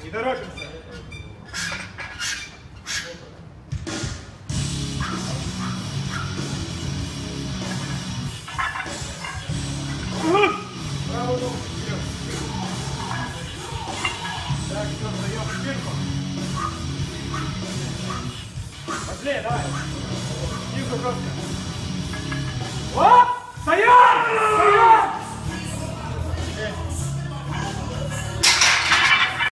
И торопимся. Правую ногу вперед. Так, все, встаем в спинку. Быстрее, давай. Снизу жестко. Оп! Стоять!